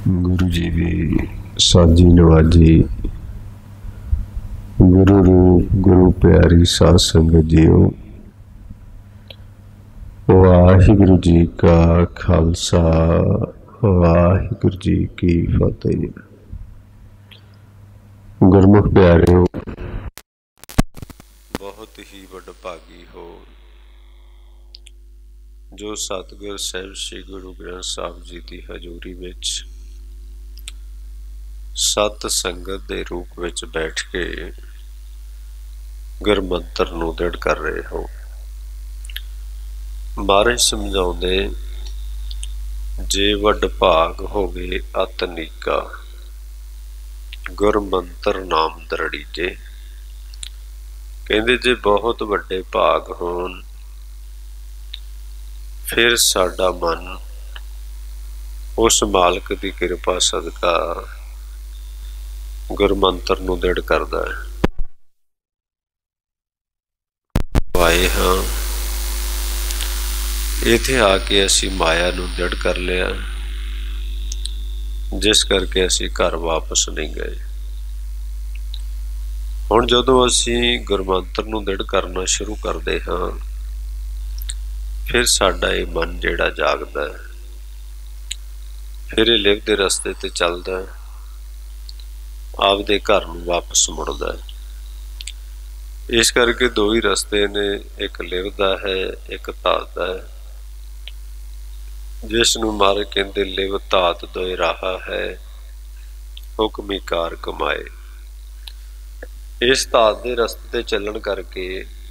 गुरु जी भी साजी नवाजी। गुरु रूप गुरु प्यारी साध संगत जीओ। वाहिगुरु जी का खालसा, वाहिगुरु जी की फतेह। गुरमुख प्यारिओ, बहुत ही वडभागी हो जो सतगुर साहिब श्री गुरु ग्रंथ साहिब जी की हजूरी विच सत संगत के रूप में बैठ के गुरमंत्र नूं दृढ़ कर रहे हो। महाराज समझाउंदे, जे वड भाग होवे अत नीका, गुरमंत्र नाम दृढ़ीजे। कहंदे जे बहुत वड्डे भाग होण फिर साडा मन उस मालक की कृपा सदका गुरमंत्र नूं दृढ़ करदा है। आए हाँ इत्थे आके असी माया नूं दृढ़ कर लिया, जिस करके असी घर वापस नहीं गए। हुण जदों असी गुरमंत्र नूं दृढ़ करना शुरू करते हाँ, फिर साडा ये मन जिहड़ा जागदा है, फिर ये लिव दे रस्ते ते चलदा है, आपदे घर नूं वापस मुड़दा है। इस करके दो ही रस्ते ने, एक लिव दा है, एक धात दा है। जिसनूं महाराज कहंदे लिव धात दोए राहा है, हुक्मी कार कमाए। इस धात दे रस्ते ते चलण करके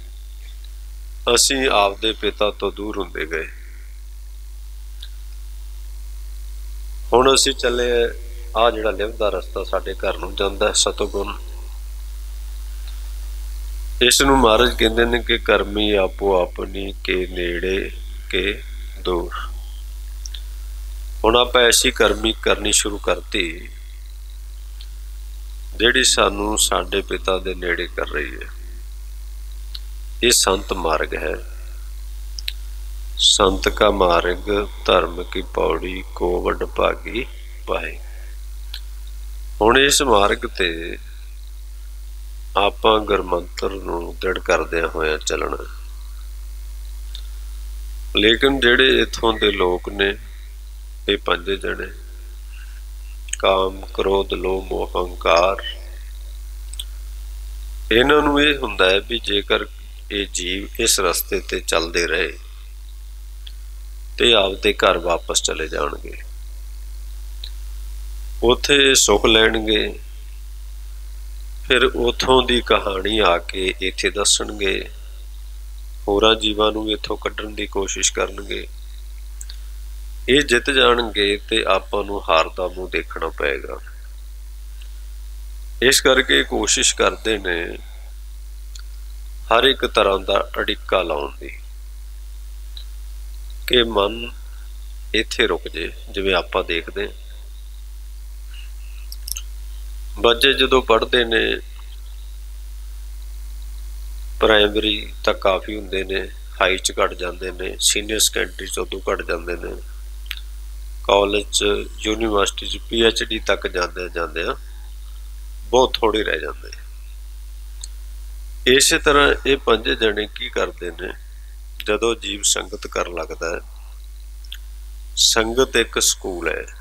असी आपदे पिता तो दूर हुंदे गए। हुण असी चले आ जिहड़ा लिव दा रस्ता साडे घर नूं जांदा है, सतगुण। इस नूं महाराज कहंदे ने कि करमी आपो अपनी के नेड़े के दूर। हुण आपां ऐसी करमी करनी शुरू करती जिहड़ी सानूं साडे पिता दे नेड़े कर रही है। ये संत मार्ग है। संत का मार्ग धर्म की पौड़ी को वड भागी पाए। हुण इस मार्ग ते आपां गुरमंत्र नूं दृढ़ करदिआं होइआं चलना। लेकिन जिहड़े इत्थों दे लोग ने, ये पंज जने, काम क्रोध लोभ मोह अहंकार, इन्हां नूं ये हुंदा है भी जेकर ये जीव इस रस्ते ते चलदे रहे ते आपदे घर वापस चले जाणगे, उत्थे सुख लैणगे। फिर उथों दी कहानी आके इत्थे दसणगे, होरां जीवां नूं इथों कड्ढण दी कोशिश करनगे। ये जित जाणगे ते आपां नूं हार दा मूंह देखना पएगा। इस करके कोशिश करते ने हर एक तरह का अड़िक्का लाउण दी कि मन इत्थे रुक जे। जिवें आपां देखदे बच्चे जदों पढ़ते ने, प्राइमरी तक काफ़ी हुंदे ने, हाई च घट जाते हैं, सीनियर सैकेंडरी च उदों घट जाते हैं, कॉलेज यूनीवर्सिटी PhD तक जाते बहुत थोड़े रह जाते। इस तरह ये पंजे जने की करते हैं, जदों जीव संगत कर लगता है। संगत एक स्कूल है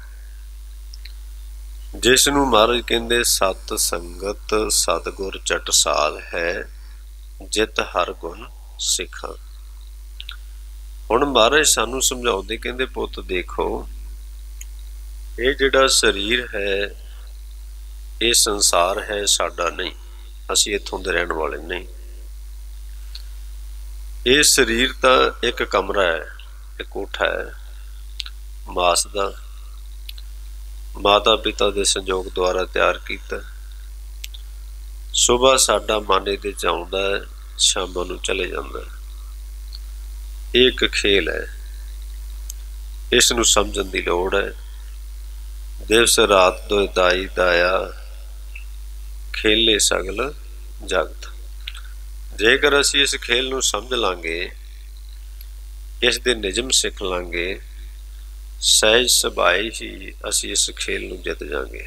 जिसनूं महाराज कहंदे सत संगत सतगुर चटसाल है, जित हर गुण सिखा। हुण महाराज सानूं समझाउंदे कहंदे पुੱਤ देखो, ये जिहड़ा शरीर है ये संसार है, साडा नहीं। असीं इत्थों दे रहण वाले नहीं। ये शरीर तां एक कमरा है, एक कोठा है मास दा, माता पिता के संयोग द्वारा तैयार किया। सुबह साडा मन इहदे च आउंदा है, शामां नूं चले जांदा है। एक खेल है, इस नूं समझण दी लोड़ है। दिवस रात दो दाई दाया, खेले सगल जगत। जेकर असीं इस खेल नूं समझ लांगे, इस दे निजम सिख लांगे, सहज सुभाए ही असी इस खेल नूं जित जांगे।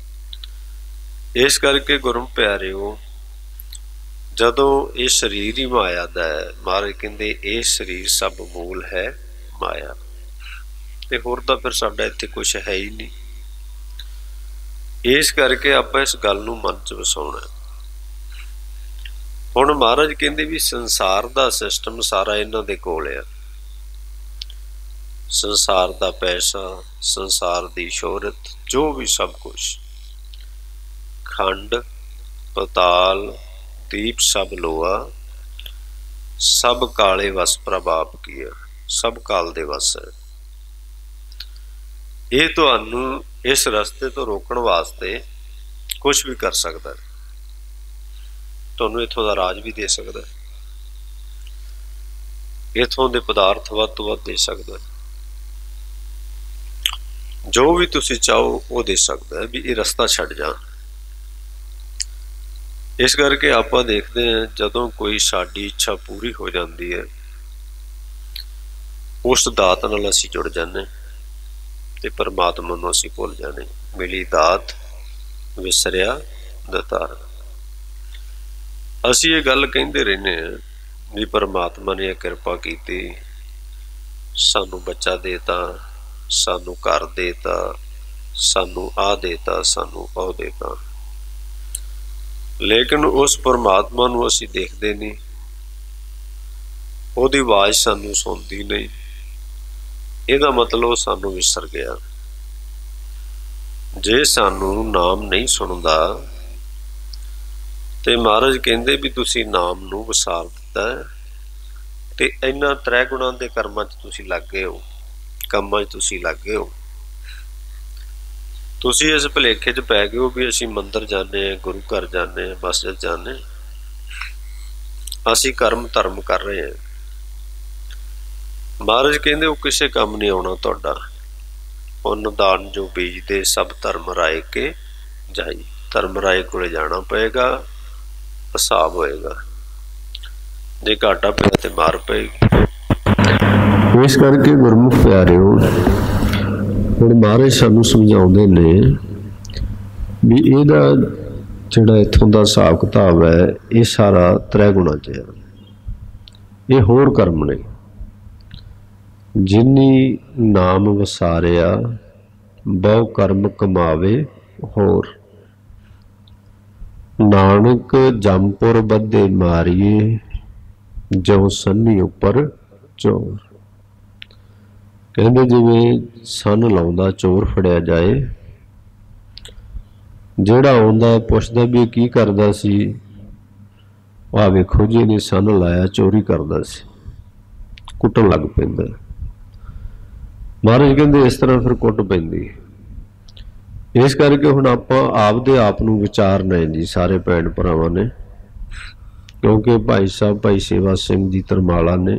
इस करके गुरु प्यारिओ जदों ये शरीर ही माया दा है, महाराज कहंदे ये शरीर सब मूल है माया, ते होर तां फिर साडा इत्थे कुछ है ही नहीं। इस करके आपां इस गल नूं मन च वसाउणा। हुण महाराज कहंदे भी संसार दा सिस्टम सारा इन्हां दे कोल आ। संसार दा पैसा, संसार दी शोहरत, जो भी सब कुछ, खंड पताल दीप सब लोहा, सब काले वस प्रभाप किया, सब काल दे वस है। ये तुहानू इस रस्ते तो रोकण वास्ते कुछ भी कर सकता है, तुहानू इत्थों दा राज भी दे सकता है, इत्थों दे पदार्थ वध तो वध दे सकता है, जो भी तुसी चाहो वो दे सकता है, भी ये रस्ता छड्ड जा। इस करके आपां देखते हैं जदों कोई साडी इच्छा पूरी हो जाती है, उस दात नाल असीं जुड़ जाने ते परमात्मा नूं असीं भुल जाने। मिली दात विसरिया दातार। असीं ये गल कहिंदे रहने हैं भी परमात्मा ने किरपा कीती, सानू बच्चा देता, सानू घर देता, सानू आ देता, सानू ओ देता, लेकिन उस परमात्मा नूं असीं देखदे नहीं, ओहदी आवाज़ सानू सुनदी नहीं। इहदा मतलब सानू विसर गया। जे सानू नाम नहीं सुनदा ते महाराज कहंदे भी तुसी नाम नूं विसार दिता ते इन्हां त्रै गुणां दे कर्मां च तुसी लग गए हो, कामां च तुसी लग गए हो। तुसी इस भुलेखे च पै गए हो भी असीं मंदिर जाने, गुरु घर जाने, मस्जिद जाने, असीं कर्म धर्म कर रहे हैं। महाराज कहंदे वो किसी काम नहीं आना तुहाडा। पुन दान जो बीजदे सब धर्म राय के जाई। धर्म राय कोले जाना पएगा, हिसाब होएगा, जे घाटा पिया ते मार पएगी। इस करके गुरमुख प्यारिओ हुण महाराज सानू समझाउंदे ने भी इहदा जिहड़ा इत्थों दा हिसाब किताब है ये सारा त्रै गुणां च है। ये होर कर्म ने जिन्नी नाम वसारिया बहु कर्म कमावे होर। नानक जमपुर बद्धे मारिए जो सन्नी उपर चोर। कहते जिवें सन लाउंदा चोर फड़िया जाए, जिहड़ा आउंदा पुछदा भी की करदा सी, आ वेखो जी ने सन लाया चोरी करदा सी, कुटन लग पैंदा। महाराज कहते इस तरह फिर कुट पैंदी। इस करके हुण आपां आपदे आप नूं विचारना है जी सारे भैण भरावां ने, क्योंकि भाई साहब भाई सेवा सिंह जी तरमाला ने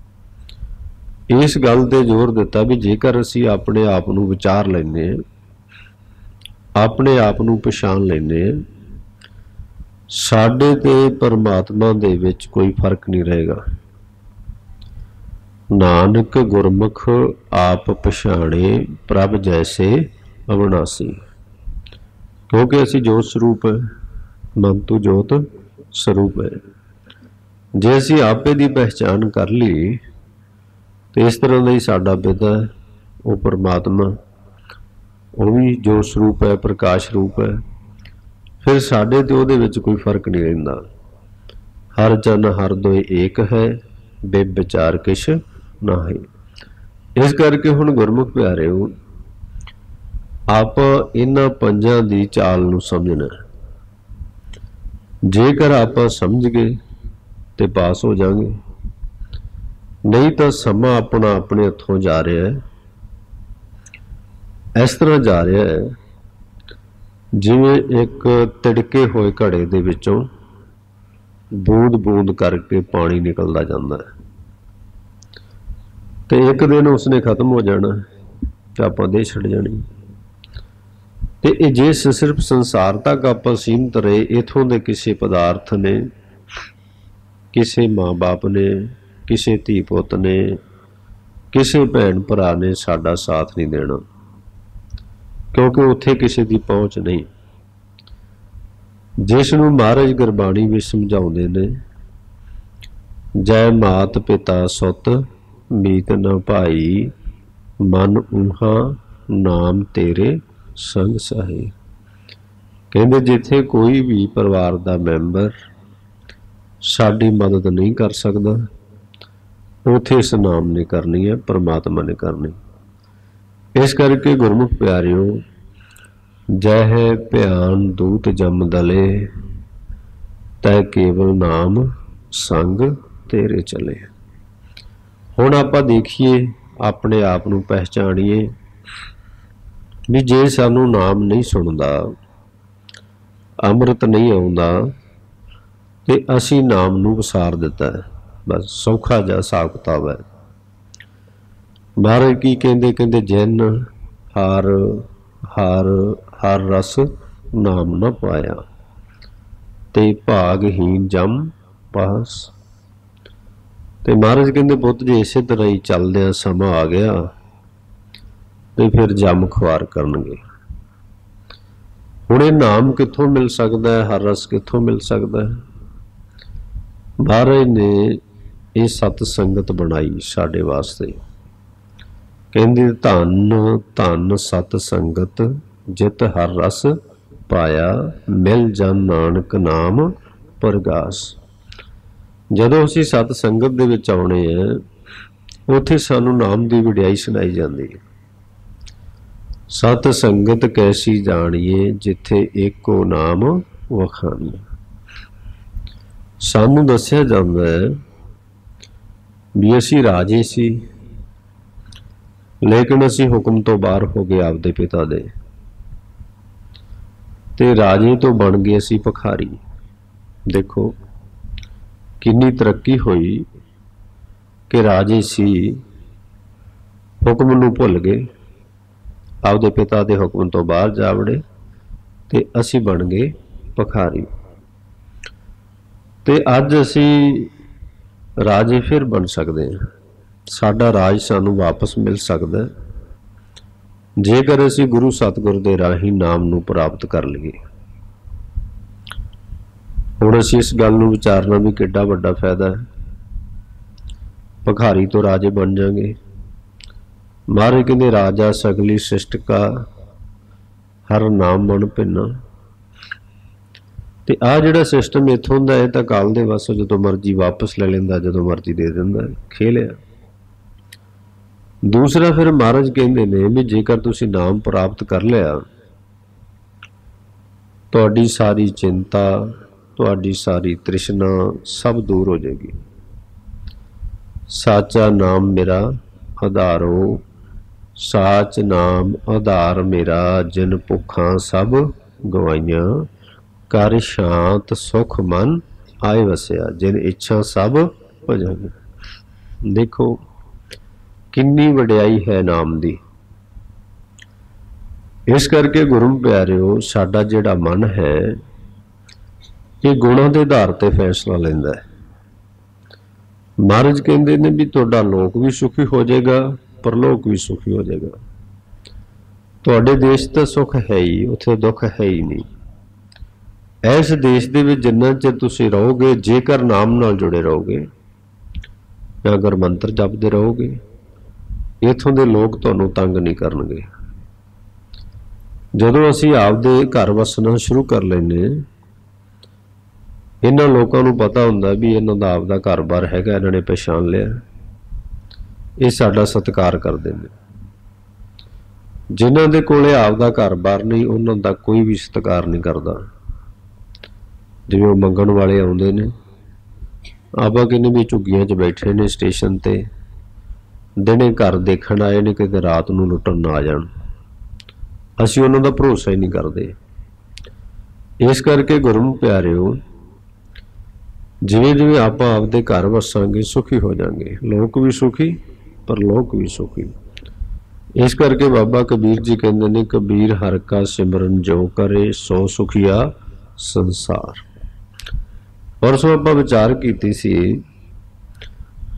इस गल ते जोर दिता भी जेकर असीं अपने आप नूं विचार लैने, अपने आप नूं पछाण लैने, साडे ते परमात्मा दे विच कोई फर्क नहीं रहेगा। नानक गुरमुख आप पछाणे प्रभ जैसे अविनाशी। क्योंकि असी जोत स्वरूप है, मन तू जोत स्वरूप है। जे असी आपे दी पहचान कर ली तो इस तरह का ही साडा पिता है वो परमात्मा, वो भी जोत स्वरूप है, प्रकाश रूप है, फिर साडे ते उहदे विच कोई फर्क नहीं रहिंदा। हर जन हर दोए एक है, बेविचार किश नाही। इस करके हुण गुरमुख प्यारिओ आप इन्हां पंजां दी चाल नूं समझना। जेकर आप समझ गए तो पास हो जाएंगे, नहीं तो समा अपना अपने हथों जा रहा है। इस तरह जा रहा है जिवें एक तिड़के होए घड़े दे विचों बूंद बूंद करके पानी निकलता जाता है, तो एक दिन उसने खत्म हो जाना तो आप दे छड़ जानी। तो जे सिर्फ संसार तक आप सीमित रहे, इथों के किसी पदार्थ ने, किसी माँ बाप ने, किसी धी पुत ने, किसी भैन भरा ने साडा साथ नहीं देना, क्योंकि उत्थे किसी की पहुँच नहीं। जिसनूं महाराज गुरबाणी भी समझाउंदे ने, जय मात पिता सुत मीत न भाई, मन ऊहा नाम तेरे संग सहे। कहते जिथे कोई भी परिवार का मैंबर साडी मदद नहीं कर सकता, उथे इस नाम ने करनी है, परमात्मा ने करनी। इस करके गुरमुख प्यारिओ, जय है भयान दूत जम दले, तै केवल नाम संग तेरे चले। हुण आपां देखिए, अपने आप नूं पहचानिए भी जे सानू नाम नहीं सुनदा, अमृत नहीं आउंदा, ते असी नाम नूं वसार दिता है। बस सौखा जिहा हिसाब किताब है। महाराज की कहंदे, कहंदे जिन हार हार हर रस नाम न पाया, ते भागहीन जम पास। ते महाराज कहंदे पुੱਤ जे इसे तरह ही चलदियां समा आ गया तो फिर जम खुआर करनगे। हुण नाम कित्थों मिल सकता है, हर रस कित्थों मिल सकता है? महाराज ने ये सत संगत बनाई साडे वास्ते। कहंदे धन धन सत संगत, जित हर रस पाया, मिल जन नानक नाम परगास। जदों असीं सत संगत दे विच आउणे आ, उत्थे सानू नाम दी वडियाई सुनाई जांदी है। सत संगत कैसी जानिए, जिथे एको नाम वखानिए। सानू दस्सिया जांदा है भी असीं राजे सी, लेकिन असीं हुक्म तो बाहर हो गए आपदे पिता दे, ते राजे तो बन गए असीं भखारी। देखो किन्नी तरक्की हुई कि राजे सी, हुक्म नूं भुल गए, आपदे पिता दे हुक्म तो बाहर जा वड़े, ते असीं बन गए भखारी। ते अज असीं राजे फिर बन सकते हैं। साडा राज सानू वापस मिल सकता है जेकर असीं गुरु सतगुर दे राही नाम नूं प्राप्त कर लईए। हुण असीं इस गल नूं विचारना भी किड्डा वड्डा फायदा है। भखारी तो राजे बन जाएंगे। महाराज कहते राजा सगली सृष्ट का, हर नाम मन भिन्ना। ते आ जिहड़ा सिस्टम इत्थों दा है तां काल दे वस जदों मर्जी वापस ले लैंदा, जदों मर्जी दे दिंदा, खेल है। दूसरा फिर महाराज कहते ने भी जेकर तुसीं नाम प्राप्त कर लिया, तुहाडी सारी चिंता, तुहाडी सारी तृष्णा सब दूर हो जाएगी। साचा नाम मेरा आधारो, साच नाम आधार मेरा, जिन भुखा सब गवाइयां, कर शांत सुख मन आए वसिया, जिन इच्छा सब भजन। देखो किन्नी वडियाई है नाम दी। इस करके गुरु प्यारिओ, साडा जिहड़ा मन है ये गुणां दे आधार ते फैसला लैंदा है। महाराज कहंदे ने भी तुहाडा लोक भी सुखी हो जाएगा, परलोक भी सुखी हो जाएगा। तुहाडे देश तो सुख है ही, उत्थे दुख है ही नहीं। इस देश दे विच जिन्ना चिर तुसीं रहोगे, जेकर नाम नाल जुड़े रहोगे, अगर मंत्र जपदे रहोगे, इत्थों दे लोग तुहानूं तंग नहीं करनगे। जदों असीं आपदे घर वसना शुरू कर लैने, इन्हां लोकां नूं पता हुंदा भी इन्हां दा आपदा घर बार हैगा, इन्हां ने पहचान लिया, ये साडा सत्कार करदे ने। जिन्हां दे कोले आपदा घर बार नहीं, उन्हां दा कोई भी सत्कार नहीं करदा। जिवें मंगण वाले आउंदे ने, आपां कहने भी झुग्गियां 'च बैठे ने स्टेशन ते, दिने घर देखण आए ने, किते रात नूं लुੱਟਣ ना आ जाण। असीं उन्हां दा भरोसा ही नहीं करदे। इस करके गुरु प्यारिओ, जिवें जिवें आपां आपदे घर वसांगे, सुखी हो जाएंगे। लोक भी सुखी, परलोक भी सुखी। इस करके बाबा कबीर जी कहते ने, कबीर हर का सिमरन जो करे, सो सुखिया संसार। परसों आपां विचार कीती सी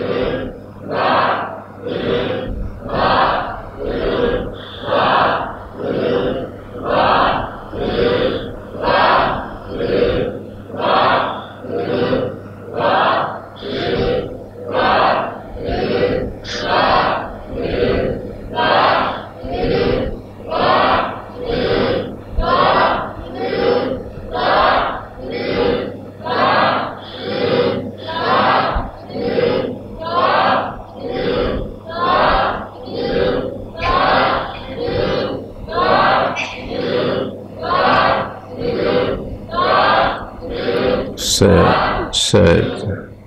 ਸਹਿਜ ਸਹਿਜ।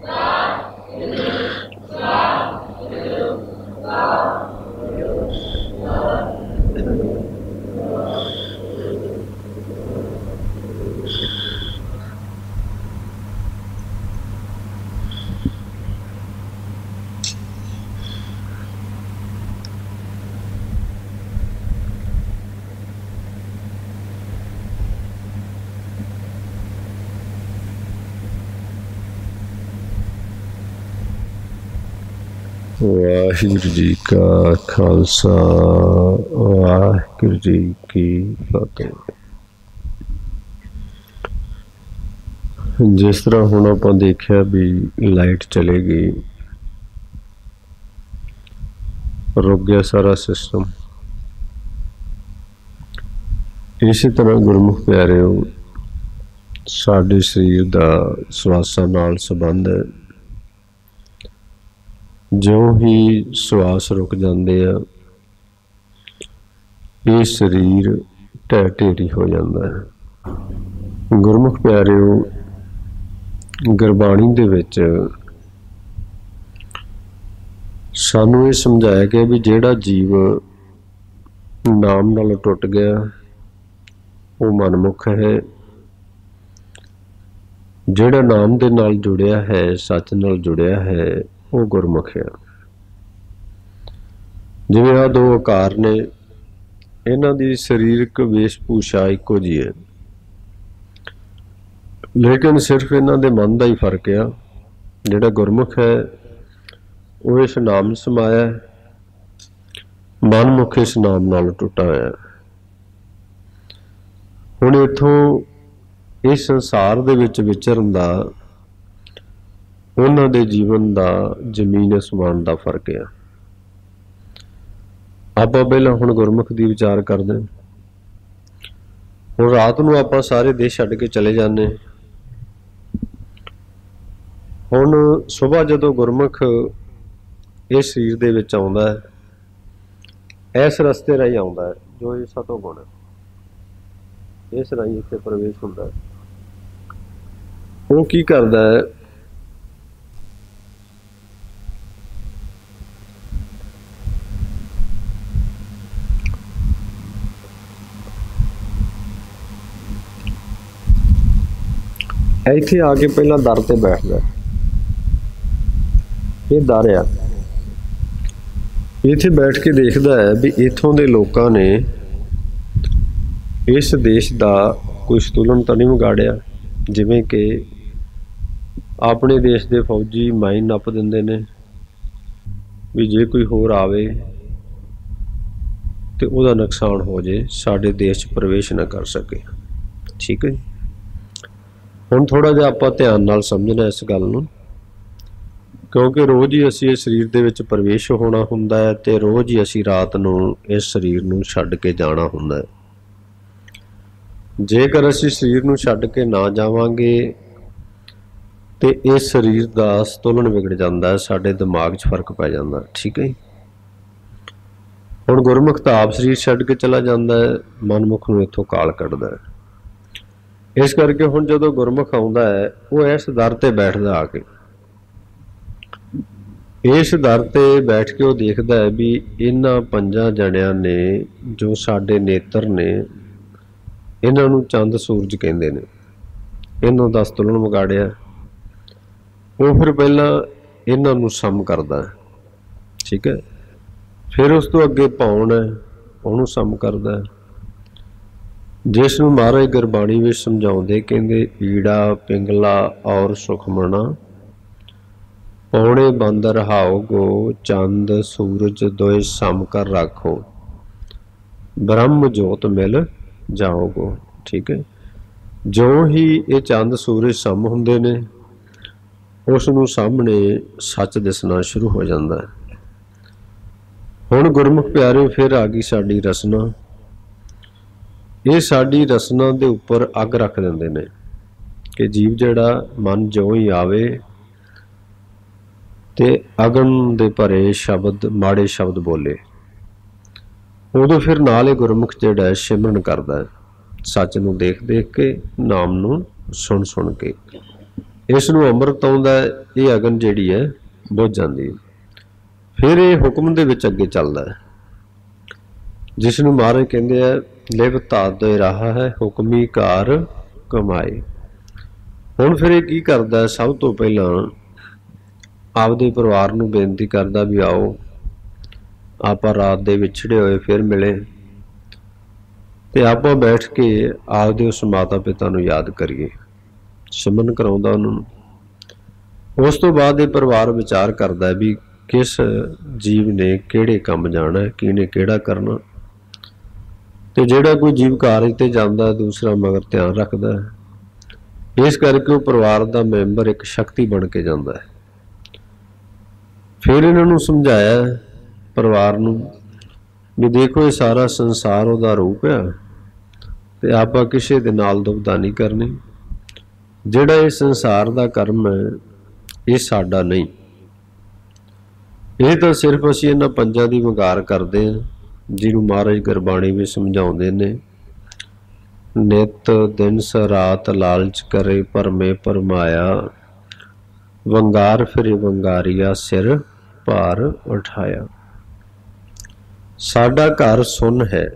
ਵਾਹਿਗੁਰੂ ਜੀ ਕਾ ਖਾਲਸਾ, ਵਾਹਿਗੁਰੂ ਜੀ ਕੀ ਫਤਿਹ। ਜਿਸ ਤਰ੍ਹਾਂ ਹੁਣ ਆਪਾਂ ਦੇਖਿਆ ਵੀ ਲਾਈਟ ਚਲੇ ਗਈ, ਰੁਕ ਗਿਆ ਸਾਰਾ ਸਿਸਟਮ। ਇਸੇ ਤਰ੍ਹਾਂ ਗੁਰਮੁਖ ਪਿਆਰਿਓ, ਸਾਡੇ ਸਰੀਰ ਦਾ ਸਵਾਸਾਂ ਨਾਲ ਸੰਬੰਧ ਹੈ। ਜਿਉਂ ਹੀ ਸਵਾਸ ਰੁਕ ਜਾਂਦੇ ਆ, ਇਹ ਸਰੀਰ ਢਹਿ ਢੇਰੀ ਹੋ ਜਾਂਦਾ ਹੈ। ਗੁਰਮੁਖ ਪਿਆਰਿਓ, ਗੁਰਬਾਣੀ ਦੇ ਵਿੱਚ ਸਾਨੂੰ ਇਹ ਸਮਝਾਇਆ ਗਿਆ ਵੀ ਜਿਹੜਾ ਜੀਵ ਨਾਮ ਨਾਲ ਟੁੱਟ ਗਿਆ ਉਹ ਮਨਮੁਖ ਹੈ। ਜਿਹੜਾ ਨਾਮ ਦੇ ਨਾਲ ਜੁੜਿਆ ਹੈ, ਸੱਚ ਨਾਲ ਜੁੜਿਆ ਹੈ, ਉਹ ਗੁਰਮੁਖ ਹੈ। ਜਿਵੇਂ ਆਹ ਦੋ ਆਕਾਰ ਨੇ, ਇਹਨਾਂ ਦੀ ਸਰੀਰਕ ਵੇਸ਼ ਭੂਸ਼ਾ ਇੱਕੋ ਜਿਹੀ ਹੈ, ਲੇਕਿਨ ਸਿਰਫ ਇਹਨਾਂ ਦੇ ਮਨ ਦਾ ਹੀ ਫਰਕ ਆ। ਜਿਹੜਾ ਗੁਰਮੁਖ ਹੈ ਉਹ ਇਸ ਨਾਮ ਸਮਾਇਆ, ਮਨਮੁਖ ਇਸ ਨਾਮ ਨਾਲ ਟੁੱਟਾ ਹੋਇਆ। ਹੁਣ ਇੱਥੋਂ ਇਸ ਸੰਸਾਰ ਦੇ ਵਿੱਚ ਵਿਚਰਨ ਦਾ ਉਹਨਾਂ ਦੇ ਜੀਵਨ ਦਾ ਜ਼ਮੀਨ ਅਸਮਾਨ ਦਾ ਫਰਕ ਆ। ਆਪਾਂ ਪਹਿਲਾਂ ਹੁਣ ਗੁਰਮੁਖ ਦੀ ਵਿਚਾਰ ਕਰਦੇ। ਹੁਣ ਰਾਤ ਨੂੰ ਆਪਾਂ ਸਾਰੇ ਦੇਸ਼ ਛੱਡ ਕੇ ਚਲੇ ਜਾਂਦੇ। ਹੁਣ ਸੁਬਾਹ ਜਦੋਂ ਗੁਰਮੁਖ ਇਸ ਸਰੀਰ ਦੇ ਵਿੱਚ ਆਉਂਦਾ ਹੈ, ਇਸ ਰਸਤੇ ਰਾਹੀਂ ਆਉਂਦਾ ਹੈ ਜੋ ਇਹ ਸਤੋ ਗੁਣ ਹੈ, ਇਸ ਰਾਹੀਂ ਇੱਥੇ ਪ੍ਰਵੇਸ਼ ਹੁੰਦਾ ਹੈ। ਉਹ ਕੀ ਕਰਦਾ ਹੈ, ਇੱਥੇ ਆ ਕੇ ਪਹਿਲਾਂ ਦਰ ਤੇ ਬੈਠਦਾ। ਇਹ ਦਰ ਆ, ਇੱਥੇ ਬੈਠ ਕੇ ਦੇਖਦਾ ਹੈ ਵੀ ਇੱਥੋਂ ਦੇ ਲੋਕਾਂ ਨੇ ਇਸ ਦੇਸ਼ ਦਾ ਕੋਈ ਸੰਤੁਲਨ ਤਾਂ ਨਹੀਂ ਵਿਗਾੜਿਆ। ਜਿਵੇਂ ਕਿ ਆਪਣੇ ਦੇਸ਼ ਦੇ ਫੌਜੀ ਮਾਈਨ ਨੱਪ ਦਿੰਦੇ ਨੇ ਵੀ ਜੇ ਕੋਈ ਹੋਰ ਆਵੇ ਤੇ ਉਹਦਾ ਨੁਕਸਾਨ ਹੋ ਜੇ, ਸਾਡੇ ਦੇਸ਼ 'ਚ ਪ੍ਰਵੇਸ਼ ਨਾ ਕਰ ਸਕੇ। ਠੀਕ ਹੈ ਜੀ। ਹੁਣ ਥੋੜ੍ਹਾ ਜਿਹਾ ਆਪਾਂ ਧਿਆਨ ਨਾਲ ਸਮਝਣਾ ਇਸ ਗੱਲ ਨੂੰ, ਕਿਉਂਕਿ ਰੋਜ਼ ਹੀ ਅਸੀਂ ਇਸ ਸਰੀਰ ਦੇ ਵਿੱਚ ਪ੍ਰਵੇਸ਼ ਹੋਣਾ ਹੁੰਦਾ ਹੈ ਅਤੇ ਰੋਜ਼ ਹੀ ਅਸੀਂ ਰਾਤ ਨੂੰ ਇਸ ਸਰੀਰ ਨੂੰ ਛੱਡ ਕੇ ਜਾਣਾ ਹੁੰਦਾ ਹੈ। ਜੇਕਰ ਅਸੀਂ ਸਰੀਰ ਨੂੰ ਛੱਡ ਕੇ ਨਾ ਜਾਵਾਂਗੇ ਤੇ ਇਸ ਸਰੀਰ ਦਾ ਸੰਤੁਲਨ ਵਿਗੜ ਜਾਂਦਾ ਹੈ, ਸਾਡੇ ਦਿਮਾਗ 'ਚ ਫਰਕ ਪੈ ਜਾਂਦਾ। ਠੀਕ ਹੈ। ਹੁਣ ਗੁਰਮੁਖ ਤਾਂ ਆਪ ਸਰੀਰ ਛੱਡ ਕੇ ਚਲਾ ਜਾਂਦਾ ਹੈ, ਮਨਮੁਖ ਨੂੰ ਇੱਥੋਂ ਕਾਲ ਕੱਢਦਾ ਹੈ। ਇਸ ਕਰਕੇ ਹੁਣ ਜਦੋਂ ਗੁਰਮੁਖ ਆਉਂਦਾ ਹੈ, ਉਹ ਇਸ ਦਰ ਤੇ ਬੈਠਦਾ। ਆ ਕੇ ਇਸ ਦਰ ਤੇ ਬੈਠ ਕੇ ਉਹ ਦੇਖਦਾ ਹੈ ਵੀ ਇਹਨਾਂ ਪੰਜਾਂ ਜਣਿਆਂ ਨੇ ਜੋ ਸਾਡੇ ਨੇਤਰ ਨੇ, ਇਹਨਾਂ ਨੂੰ ਚੰਦ ਸੂਰਜ ਕਹਿੰਦੇ ਨੇ, ਇਹਨਾਂ ਦਾ ਸੰਤੁਲਨ ਵਿਗਾੜਿਆ। ਉਹ ਫਿਰ ਪਹਿਲਾਂ ਇਹਨਾਂ ਨੂੰ ਸਮ ਕਰਦਾ। ਠੀਕ ਹੈ। ਫਿਰ ਉਸ ਤੋਂ ਅੱਗੇ ਪੌਣ ਹੈ, ਉਹਨੂੰ ਸਮ ਕਰਦਾ, ਜਿਸ ਨੂੰ ਮਹਾਰਾਜ ਗੁਰਬਾਣੀ ਵਿੱਚ ਸਮਝਾਉਂਦੇ, ਕਹਿੰਦੇ ਈੜਾ ਪਿੰਗਲਾ ਔਰ ਸੁਖਮਣਾ ਪੌਣੇ ਬੰਦ ਰਹਾਓ ਗੋ, ਚੰਦ ਸੂਰਜ ਦੋਏ ਸਮ ਕਰ ਰੱਖੋ, ਬ੍ਰਹਮ ਜੋਤ ਮਿਲ ਜਾਓਗੋ। ਠੀਕ ਹੈ। ਜੋ ਹੀ ਇਹ ਚੰਦ ਸੂਰਜ ਸਮ ਹੁੰਦੇ ਨੇ, ਉਸ ਨੂੰ ਸਾਹਮਣੇ ਸੱਚ ਦਿਸਣਾ ਸ਼ੁਰੂ ਹੋ ਜਾਂਦਾ ਹੈ। ਹੁਣ ਗੁਰਮੁਖ ਪਿਆਰੇ, ਫਿਰ ਆ ਗਈ ਸਾਡੀ ਰਸਨਾ। ਇਹ ਸਾਡੀ ਰਸਨਾ ਦੇ ਉੱਪਰ ਅੱਗ ਰੱਖ ਦਿੰਦੇ ਨੇ ਕਿ ਜੀਵ ਜਿਹੜਾ ਮਨ ਜਿਉਂ ਹੀ ਆਵੇ ਤੇ ਅਗਨ ਦੇ ਭਰੇ ਸ਼ਬਦ, ਮਾੜੇ ਸ਼ਬਦ ਬੋਲੇ, ਉਦੋਂ ਫਿਰ ਨਾਲ ਇਹ ਗੁਰਮੁਖ ਜਿਹੜਾ ਸਿਮਰਨ ਕਰਦਾ ਹੈ, ਸੱਚ ਨੂੰ ਦੇਖ ਦੇਖ ਕੇ, ਨਾਮ ਨੂੰ ਸੁਣ ਸੁਣ ਕੇ। इस नूं अमृत आउंदा है, ये अगन जिहड़ी है बुझ जाती है। फिर ये हुक्म दे विच अगे चलदा है, जिस नूं महाराज कहंदे आ लिव धात दे राह है हुक्मी कार कमाए। हुण फिर ये की करदा है, सब तो पहलां आपदे परिवार नूं बेनती करदा भी आओ आपां रात दे विछड़े होए फिर मिले ते आपां बैठ के आपदे उस माता पिता नूं याद करिए, सिमरन कराउंदा उन्हां नूं। उस तो बाद ये परिवार विचार करदा है भी किस जीव ने किहड़े काम जाना है, किने किहड़ा करना, ते जिहड़ा कोई जीव कारज ते जांदा दूसरा मगर ध्यान रखदा है। इस करके वो परिवार का मैंबर एक शक्ति बन के जाता है। फिर इन्हों समझाया परिवार नूं भी देखो ये सारा संसार उहदा रूप है ते आपां किसी दे नाल दुविधा नहीं करनी, जिहड़ा ये संसार का कर्म है ये साडा नहीं, ये तो सिर्फ असीं इन्हां पंजां दी वंगार करदे हां जिहनूं महाराज गुरबाणी भी समझाउंदे ने। नित दिन रात लालच करे भरमे भरमाया, वंगार फिर वंगारिया सिर भार उठाया। साडा घर सुन है,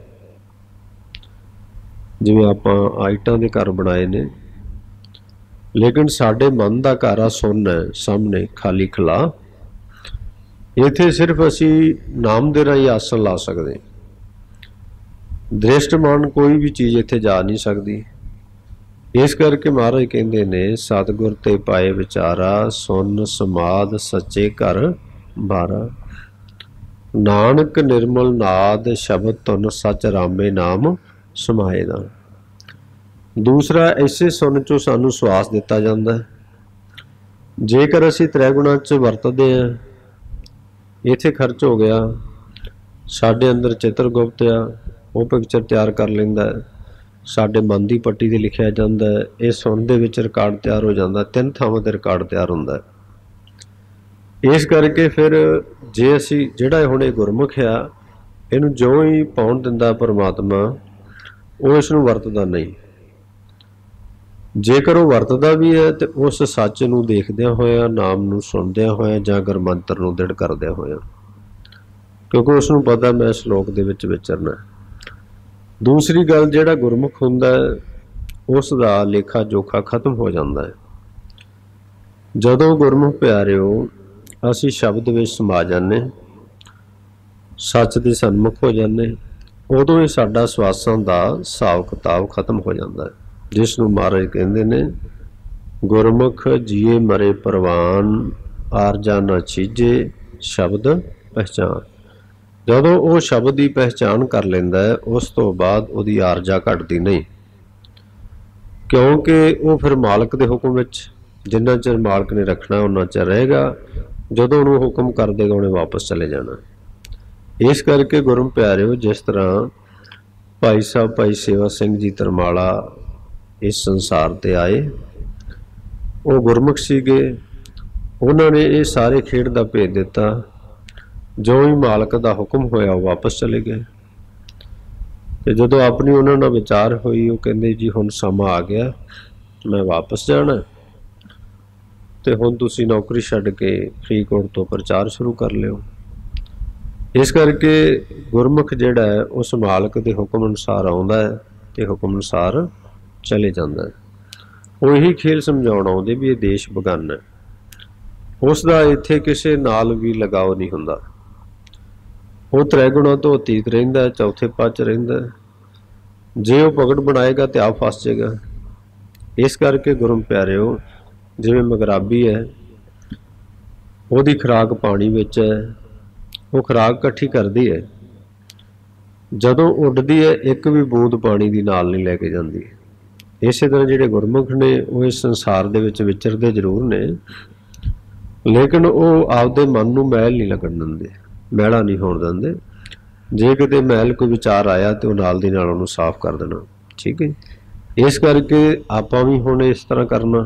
जिवें आपां आइटां दे घर बनाए ने, लेकिन साडे मन का घर आ सुन है, सामने खाली खला। इत्थे सिर्फ असी नाम दे राही आसन ला सकते, दृष्टमान कोई भी चीज़ इत्थे जा नहीं सकती। इस करके महाराज कहते ने सतगुर ते पाए विचारा, सुन समाद सच्चे घर बारा। नानक निर्मल नाद शब्द तुन सच रामे नाम समाएदा। दूसरा ऐसे सुन चो सानू स्वास दिता जाता है। जेकर असी त्रैगुणा च वरतते हैं, इत्थे खर्च हो गया, साडे अंदर चित्रगुप्त आ वो पिक्चर तैयार कर लेंदा है, साडे मन की पट्टी ते लिखिया जाता है, ये सुन दे विच रिकॉर्ड तैयार हो जाता, 3 थावां ते रिकॉर्ड तैयार होंदा है। इस करके फिर जे असी जिहड़ा हुण ये गुरमुख आ, इहनूं जो ही पाउण दिंदा परमात्मा वो इसनूं वरतदा नहीं। जेकर वो वरतदा भी है तो उस सच नूं देखदिआं होइआं, नाम नूं सुणदिआं होइआं जां गुरमंत्र नूं दृढ़ करदिआं होइआं, क्योंकि उसनूं पता मैं श्लोक दे विच विचरना। दूसरी गल जिहड़ा गुरमुख हुंदा है उस दा लेखा जोखा खत्म हो जाता है। जदों गुरमुख प्यारिओ असी शब्द विच समा जाने, सच दे सन्मुख हो जाने, उदों ही साडा सवासां दा हिसाब किताब खत्म हो जाता है, जिसनूं महाराज कहंदे ने गुरमुख जिए मरे परवान, आरजा न चीजे शब्द पहचान। जदों वो शब्द की पहचान कर लेंदा है उस तो बाद उहदी आरजा घटदी नहीं, क्योंकि वो फिर मालक के हुक्म विच जिन्ना चिर मालक ने रखना उन्ना चिर रहेगा, जदों उन्होंने हुक्म कर देगा उन्हें वापस चले जाना। इस करके गुरु प्यारिओ जिस तरह भाई साहब भाई सेवा सिंह जी तरमाला इस संसार ते आए, वो गुरमुख सीगे, उन्होंने ये सारे खेड का भेद दिता, जो ही मालक का हुक्म होया वो वापस चले गए। तो जदों अपनी उन्होंने विचार हुई वो कहते जी हुण समा आ गया मैं वापस जाना, तो हुण तुसीं नौकरी छड्ड के फरीदकोट तो प्रचार शुरू कर लिओ। इस करके गुरमुख जिहड़ा है उस मालक के हुक्म अनुसार आउंदा है ते हुक्म अनुसार चले जाता है। वो यही खेल समझाउण आउंदे भी ये देश बगाना है, उसका इत्थे किसी नाल भी लगाव नहीं हुंदा। वो त्रैगुणा तो अतीत रहिंदा है, चौथे पद च रहिंदा है। जे वो पगड़ बनाएगा तो आप फस जाएगा। इस करके गुरु प्यारिओ जिवें मगराबी है, उहदी खुराक पानी विच है, वो खुराक इकट्ठी करदी है, जदों उड्डदी है एक भी बूंद पानी दी नाल नहीं लैके जांदी। इस तरह जिहड़े गुरमुख ने वो इस संसार दे विच विचरदे जरूर ने, लेकिन वो आपदे मन नूं मैल नहीं लगन दिंदे, मैला नहीं होण दिंदे। जे किते मैल कोई विचार आया तो नाल दी नाल उहनूं साफ कर देना, ठीक है। इस करके आपां भी हुण इस तरह करना।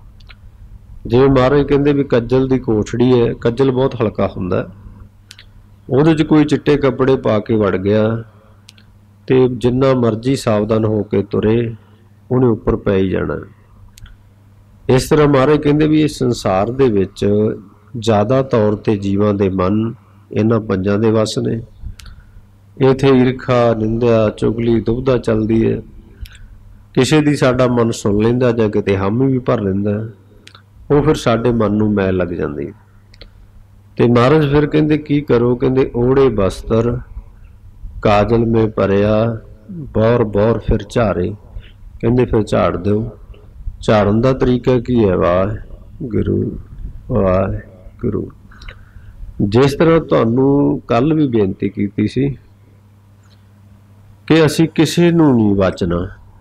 जिवें महाराज कहंदे भी कज्जल दी कोठड़ी है, कज्जल बहुत हल्का हुंदा है, उहदे च कोई चिट्टे कपड़े पा के वड़ गया तो जिन्ना मर्जी सावधान हो के तुरे उन्हें उपर पै ही जाना। इस तरह महाराज कहते भी इस संसार दे विच ज़्यादा तौर ते जीवां दे मन इन्हां पंजां दे वस ने। इत्थे ईरखा, निंदा, चुगली, दुविधा चलदी है। किसी दी साडा मन सुन लैंदा जां किते हामी भी भर लैंदा, वो फिर साडे मन नूं मैल लग जांदी। ते महाराज फिर कहंदे की करो, कहंदे ओढ़े बस्तर काजल में भरिया बौर बौर फिर झारे। कहंदे फिर झाड़ दो। झाड़न का तरीका की है? वाहिगुरू वाहिगुरू। जिस तरह तुहानू कल भी बेनती की सी कि असी किसी नूं नहीं वाचना,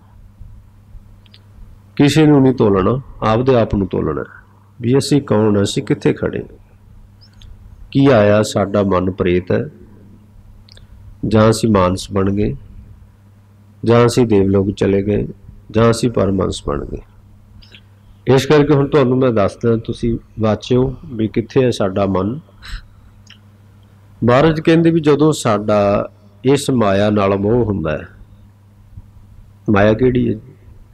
किसी नूं नहीं तोलना, आपदे आप नूं तोलना भी असी कौन, असी कित्थे खड़े, की आया साडा मन प्रेत है, जां असी मानस बन गए, जां असी देवलोक चले गए, जां असी परमहंस बन गए। इस करके हुण तुहानू मैं दसदा, तुसी वाचिओ भी कित्थे है साडा मन। महाराज कहंदे भी जदों साडा इस माया नाल मोह हुंदा है, माया किहड़ी है?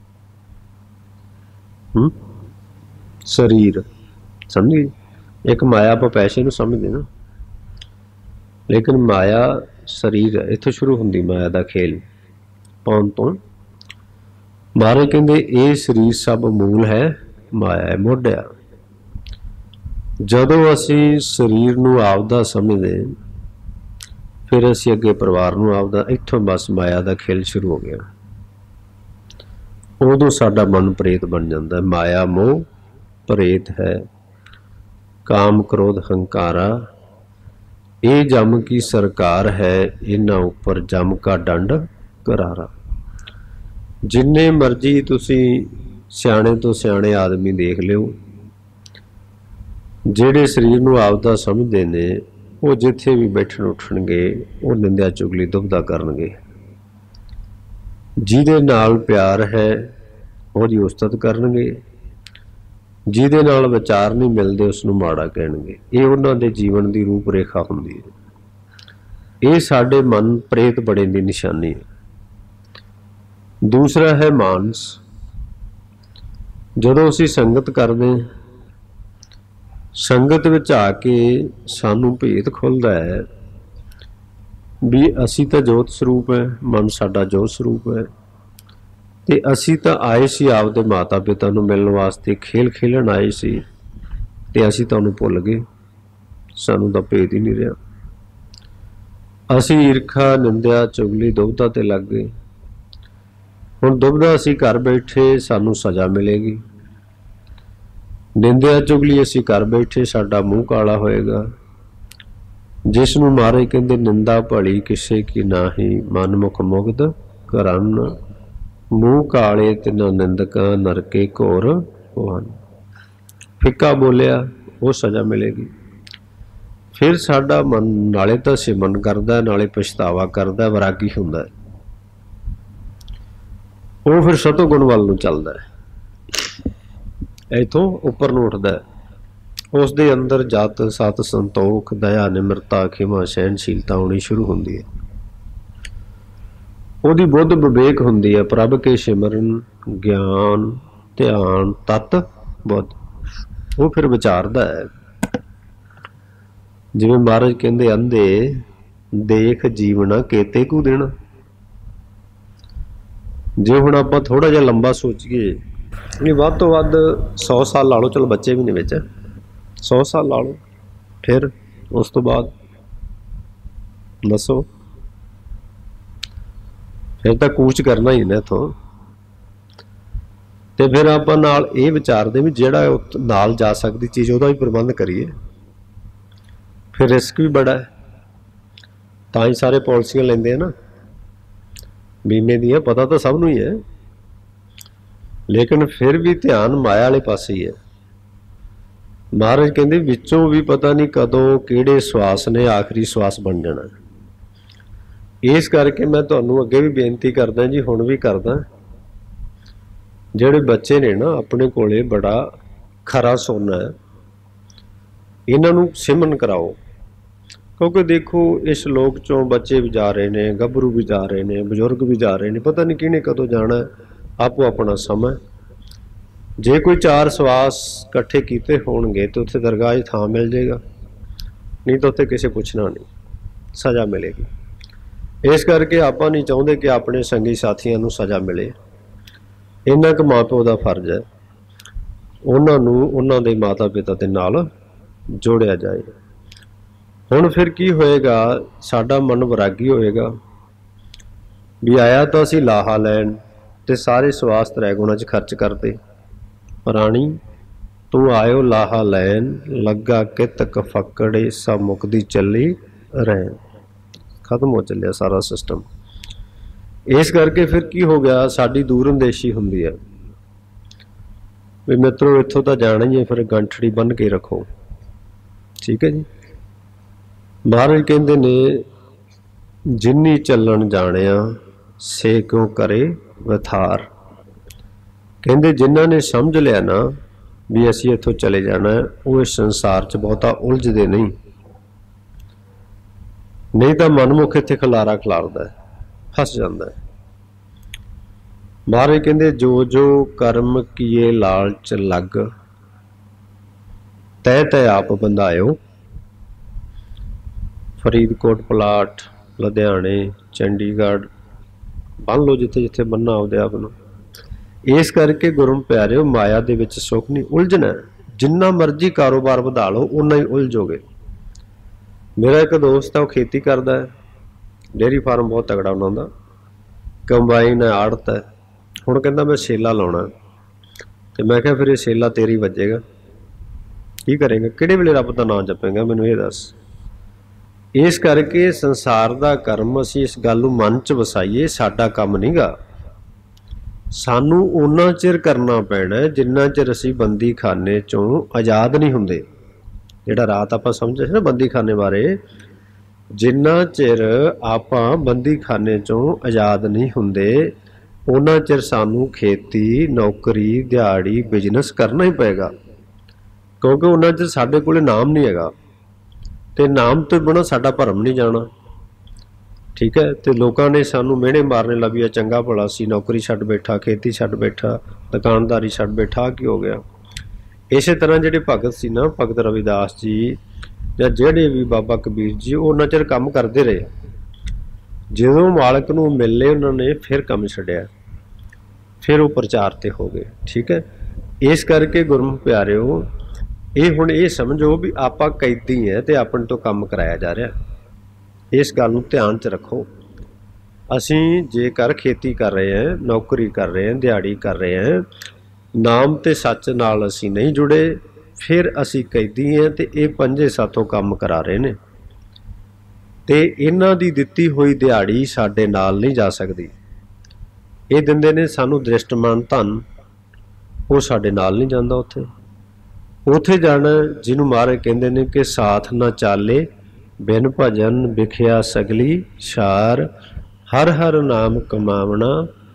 शरीर, समझ गए? एक माया आपां पैसे नूं समझदे ना, लेकिन माया शरीर है। इत्थों शुरू हुंदी माया दा खेल, पौन तो। महाराज कहंदे ये शरीर सब मूल है माया है, मोढ़िया। जदों असी शरीर नूं आपदा समझदे, फिर असी अगे परिवार नूं आपदा, इत्थों बस माया दा खेल शुरू हो गया। उदों साडा मन प्रेत बन जाता है। माया मोह प्रेत है, काम क्रोध हंकारा, ये जम की सरकार है, इन्हां उपर जम का दंड करारा। जिन्ने मर्जी तुसी सियाणे तो सियाणे आदमी देख लिओ, जिहड़े शरीर नूं आपदा समझदे ने, वो जिथे भी बैठण उठणगे वो निंदा चुगली दुविधा करनगे। जिहदे नाल प्यार है उहदी उस्तत करनगे, जिहदे नाल विचार नहीं मिलदे उसनूं माड़ा कहणगे। ये उन्हां दे जीवन दी रूप रेखा हुंदी है। ये साडे मन प्रेत बड़े दी निशानी है। दूसरा है मानस। जदों असीं संगत करदे, संगत विच आके सानूं भेद खुलदा है भी असीं तां जोत स्वरूप है, मन साडा जोत स्वरूप है, ते असीं तां आए सी आपदे माता पिता नूं मिलण वास्ते, खेल खेलण आए सी, ते असीं तां उहनूं भुल गए, सानूं तां भेद ही नहीं रहा। असीं ईरखा, निंदा, चुगली, दुविधा ते लग गए। हुण दुविधा असीं घर बैठे सानूं सज़ा मिलेगी, निंदा चुगली असीं घर बैठे साडा मूँह काला होएगा। जिसनूं महाराज कहंदे निंदा भली किसे की नाही, मन मुख मुग्ध करन, मूँह काले तिन्हां निंदकां नरके घोर होवन। फिक्का बोलिया वो सज़ा मिलेगी। फिर साडा मन नाले तां सिमन करदा, नाले पछतावा करदा, वैरागी हुंदा है, वो फिर सतोगुण वाल नूं चलदा है, इथों उपर नूं उठदा है। उस दे अंदर जत सत संतोख दया निमरता खिमा सहनशीलता आउणी शुरू हुंदी है। उहदी बुद्ध विवेक हुंदी है, प्रभ के सिमरन ज्ञान ध्यान तत बुद्ध, वो फिर विचारदा है। जिवें महाराज कहंदे अंधे देख जीवना केते कू देना। जे हुण आपां थोड़ा जिहा लंबा सोचीए, नहीं वध तो वध 100 साल ला लो, चलो बच्चे भी नहीं विच 100 साल ला लो, फिर उस तो बाद दसो, फिर तो कूच करना ही ना इथों। तो फिर आपां नाल ये विचारदे भी जिहड़ा नाल जा सकदी चीज़ उहदा भी प्रबंध करिए। फिर रिस्क भी बड़ा है, तां ही सारे पॉलिसियां लैंदे ना बीमे दियां, पता तो सब नूं ही है, लेकिन फिर भी ध्यान माया वाले पासे ही है। महाराज कहंदे विचों भी पता नहीं कदों किहड़े श्वास ने आखिरी श्वास बन जाना। इस करके मैं तुहानूं अगे भी बेनती करदा जी, हुण भी करदा, जिहड़े बच्चे ने ना अपने कोले बड़ा खरा सोना है, इन्हां नूं सिमन कराओ। क्योंकि देखो इस लोक चों बच्चे भी जा रहे हैं, गभरू भी जा रहे हैं, बजुर्ग भी जा रहे हैं, पता नहीं किहने कदों जाना है, आपो अपना समय। जे कोई 4 सवास इकट्ठे कीते होणगे तो उत्थे दरगाह 'ਚ थां मिल जाएगा, नहीं तो उत्थे किसे पुछना नहीं, सज़ा मिलेगी। इस करके आपां नहीं चाहुंदे कि अपने संगी साथियां नूं सज़ा मिले। इन्ना क मां प्यो दा फर्ज है उन्हां नूं उन्हां दे माता पिता दे नाल जोड़िया जाए। हुण फिर की होएगा, साडा मन वैरागी होएगा भी आया तो असीं लाहा लैण ते सारे सवास त्रै गुणां 'ਚ खर्च करते। प्राणी तू आयो लाहा लैन, लगा कित कफकड़े सब मुकदी चली रहन। खत्म हो चलिया सारा सिस्टम। इस करके फिर की हो गया, साडी दूरअंदेशी हुंदी है भी मित्रों इत्थों तो जाना ही है, फिर गंठड़ी बन के रखो। ठीक है जी। महाराज कहते ने जिन्नी चलन जानिया से क्यों करे विथार। कहते जिन्हों ने समझ लिया ना भी असी इत्थों चले जाना है, वो इस संसार च बहुता उलझते नहीं, नहीं तो मनमुख इत्थे खलारा खलारदा है, फस जाता है। महाराज कहते जो जो कर्म किए लालच लग, तय तय आप बंधायो। फरीदकोट पलाट, लुधियाने, चंडीगढ़ बन लो जिथे जिथे बनना आपदे आप नूं। इस करके गुरु प्यारिओ माया दे विच सुख नहीं उलझना। जिन्ना मर्जी कारोबार वधा लो उन्ना ही उलझोगे। मेरा एक दोस्त है, वो खेती करता है, डेयरी फार्म बहुत तगड़ा उन्होंने, कंबाइन है, आड़त है। हुण कहंदा मैं सेला लाउणा, ते मैं कहा फिर ये सेला तेरी वजेगा, की करेंगे, किहड़े वेले रब दा नाम जपेंगा, मैनूं ये दस। इस करके संसार दा कर्म असीं इस गल नूं मन च वसाईए, साडा काम नहीं गा। सानू उन्ना चिर करना पैना जिन्ना चिर असीं बंदी खाने चों आज़ाद नहीं हुंदे। जिहड़ा रात आपां समझे सी ना बंदी खाने बारे, जिन्ना चिर आपां बंदी खाने चों आज़ाद नहीं हुंदे उन्ना चिर सानू खेती नौकरी दिहाड़ी बिजनेस करना ही पेगा, क्योंकि उन्ना चिर साडे कोले नाम नहीं हैगा, ते नाम तो बिना साडा भरम नहीं जाना। ठीक है। तो लोगों ने सानू मेहने मारने लगी, चंगा भला सी नौकरी छड्ड बैठा, खेती छड्ड बैठा, दुकानदारी छड्ड बैठा, की हो गया। इस तरह जिहड़े भगत सी ना, भगत रविदास जी या जिहड़े भी बाबा कबीर जी, वो उन्ना चिर काम करते रहे। जदों मालक नूं मिले उन्होंने फिर काम छड्डिया, फिर वो प्रचार ते हो गए। ठीक है। इस करके गुरमुख प्यारिओ ये हुण ये समझो भी आपां कैदी हैं ते अपने तो काम कराया जा रहा। इस गल नूं ध्यान च रखो। असीं जेकर खेती कर रहे हैं, नौकरी कर रहे हैं, दिहाड़ी कर रहे हैं, नाम ते सच नाल असीं नहीं जुड़े, फिर असीं कैदी हैं ते ये पंजे साथों काम करा रहे ने, ते इन्हां दी दित्ती होई दिहाड़ी साडे नाल नहीं जा सकदी। ये दिंदे ने सानू दृष्टमान धन, वो साडे नाल नहीं जांदा। उत्थे उत्थे जाना जिन्हों महाराज कहंदे ने कि साथ न चाले बिन भजन बिखिया सगली शार, हर हर नाम कमावना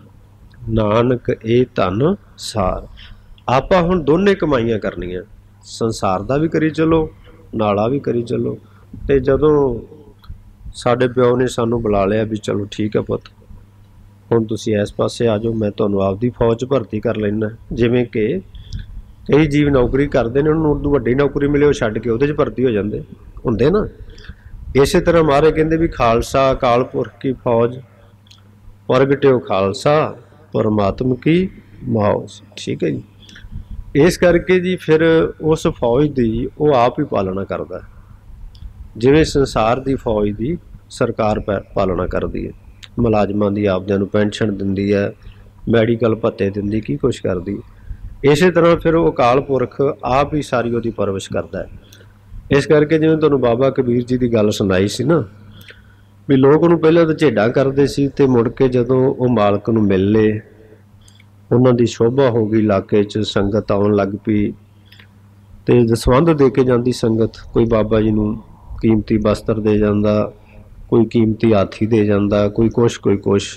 नानक ए धन सार। आपां हुण दोने कमाइयां करनियां, संसार दा भी करी चलो नाला भी करी चलो। ते जदों साडे प्यो ने सानू बुला लिया भी चलो ठीक है पुत हुण तुसीं इस पासे आ जाओ, मैं तुहानूं आपदी फौज भर्ती कर लैना। जिवें कि कई जीव नौकरी करते हैं, उन्होंने उदों वड्डी नौकरी मिले, वो छड्ड के उहदे च भर्ती हो जाते हुंदे ना। इस तरह महाराज कहते भी खालसा अकाल पुरख की फौज, प्रगट्यो खालसा परमात्म की मौज। ठीक है जी। इस करके जी फिर उस फौज की वो आप ही पालना करता है, जिवें संसार की फौज की सरकार पालना करती है। मुलाजमान की आपदियां नूं पेंशन दिंदी है, मैडिकल भत्ते दिंदी, की कुछ करती है। इस तरह फिर वो अकाल पुरख आप ही सारी वो परवरिश करता है। इस करके जिवें तुहानूं बाबा कबीर जी की गल सुनाई सी ना भी लोग उन्होंने पहले तो झेडा करते सी, ते मुड़ के जदों वो मालक नूं मिल ले, उन्हां दी शोभा हो गई, इलाके च संगत आउण लग पई, ते दसवंध दे के जांदी संगत। कोई बाबा जी नूं कीमती वस्त्र दे जांदा, कोई कीमती हाथी दे जांदा, कोई कुछ कोई कुछ।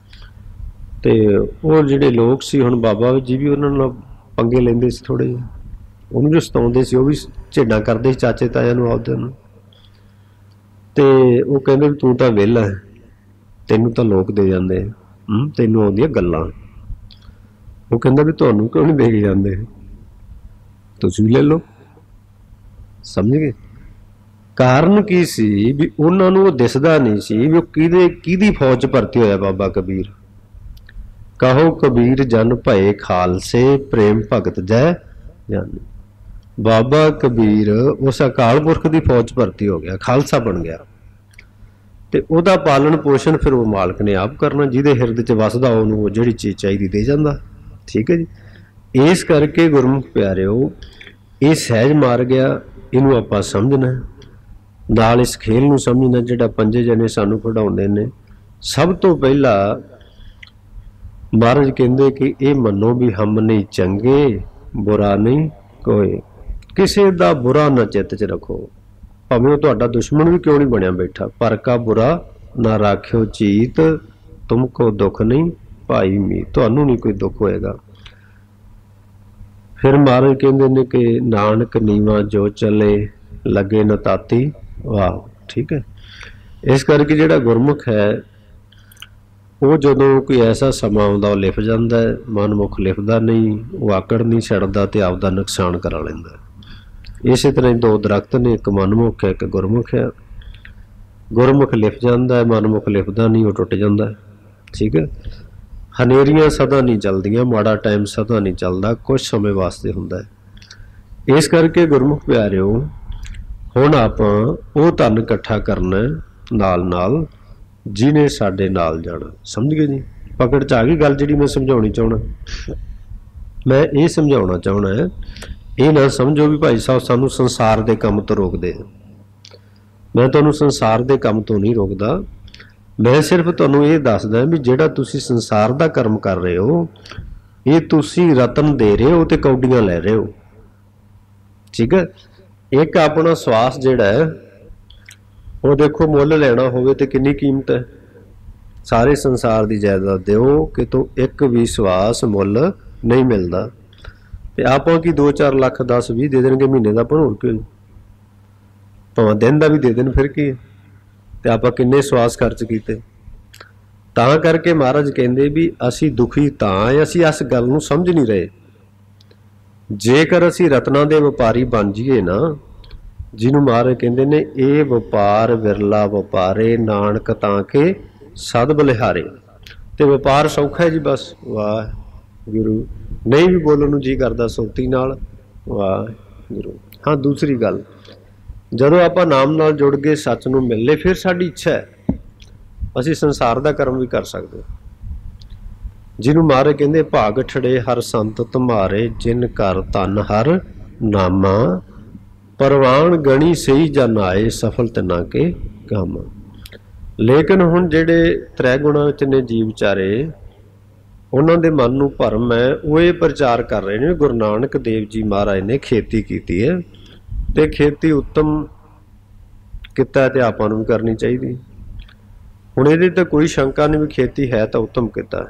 ते वो जिहड़े लोग सी हुण बाबा जी भी उन्हां नाल पंगे लेंदे सी, थोड़े जिहे उन्होंने जो सताउंदे सी, वो भी झेडां करदे सी चाचे ताया नूं आपदे नूं। ते वो कहंदे तूं तां विहला है, तैनूं तां लोक दे जांदे, तैनूं आउंदियां गल्लां। वो कहता भी तुहानू क्यों नहीं दे के जाते, तुसीं भी ले लो। समझ गए? कारण की सी भी उन्होंने वो दिसदा नहीं सी भी किहदी फौज भर्ती होया बाबा कबीर। कहो कबीर जन भये खालसे प्रेम भगत जय जानी। बाबा कबीर उस अकाल पुरख की फौज भर्ती हो गया, खालसा बन गया, तो वह पालन पोषण फिर वो मालक ने आप करना, जिहदे हिरदे च वसदा उहनूं जिहड़ी चीज़ चाहिए दे जांदा। ठीक है जी। इस करके गुरमुख प्यारिओ ये सहज मार गया, इनू आपां समझना, नाल इस खेल नूं समझना जिहड़ा पंजे जने सानू खिडाउंदे ने। सब तो पहला महाराज कहंदे कि ये मनो भी हम नहीं चंगे बुरा नहीं कोई, किसी दा बुरा ना चित्त च रखो, भावें तुहाडा दुश्मन भी क्यों नहीं बनया बैठा, पर का बुरा ना राखियो चीत, तुमको दुख नहीं भाई मीत, तुहानू नहीं कोई दुख होएगा। फिर महाराज कहते ने कि नानक नीवा जो चले लगे न ताती वाह। ठीक है। इस करके जिहड़ा गुरमुख है वो जदों कोई ऐसा समा आउंदा वो लिफ जांदा है, मनमुख लिफदा नहीं, वो आकड़ नहीं छड़दा ते आपदा नुकसान करा लैंदा। इस तरह दो दरख्त ने, एक मनमुख है एक गुरमुख है। गुरमुख लिफ जाता है, मनमुख लिफदा नहीं, वो टुट जाता है। ठीक है। हनेरियां सदा नहीं चलदियां, माड़ा टाइम सदा नहीं चलता, कुछ समय वास्ते हुंदा है। इस करके गुरमुख प्यारिओ हुण आपां वो धन इकट्ठा करना नाल नाल जिन्हें साडे नाल जाना। समझ गए जी? पकड़ च आ गई गल जिहड़ी मैं समझाउणी चाहुणा। मैं ये समझाउणा चाहुणा है, ये ना समझो भी भाई साहब सानू संसार के काम तो रोकते। मैं तुहानू संसार के काम तो नहीं रोकदा, मैं सिर्फ तुहानू ये दसदा भी जिहड़ा तुसी संसार का कर्म कर रहे हो, ये तुसी रतन दे रहे हो तो कौडियां लै रहे हो। ठीक है। एक अपना श्वास जिहड़ा है वो देखो मुल लेना होवे ते कितनी कीमत है। सारे संसार की जायदाद दो कि तो एक भी श्वास मुल नहीं मिलता, तो आपां की 2-4 लाख 10-20 दे देंगे महीने का, पर होर क्यों भावें दिन का भी दे देन, फिर की ते आपां किन्ने श्वास खर्च कीते। तां करके महाराज कहंदे भी असी दुखी तां असी इस गल नूं समझ नहीं रहे। जेकर असी रत्नां दे वपारी बन जाइए ना, जिन्हों महाराज कहंदे ने ये वपार विरला वपारे नानक तां के सद बलिहारे, ते वपार सौखा है जी बस। वाह गुरु नहीं भी बोलण नूं जी करदा सोती नाल, वाह गुरु। हाँ दूसरी गल, जदों आपां नाम नाल जुड़ गए सच नूं मिल ले, फिर साडी इच्छा है असी संसार दा कर्म भी कर सकदे। जिन्हों महाराज कहंदे भाग ठड़े हर संत तुम्हारे, जिन कर धन हर नामा, परवान गणी सही जन आए सफल तना के काम। लेकिन हुण जिहड़े त्रै गुणां विच ने जीव विचारे, उन्हां दे मन नूं भरम है, वो ये प्रचार कर रहे हैं गुरु नानक देव जी महाराज ने खेती की है, ते खेती उत्तम किता ते आपां नूं भी करनी चाहिए। हुण इहदे ते कोई शंका नहीं भी खेती है तो उत्तम किता,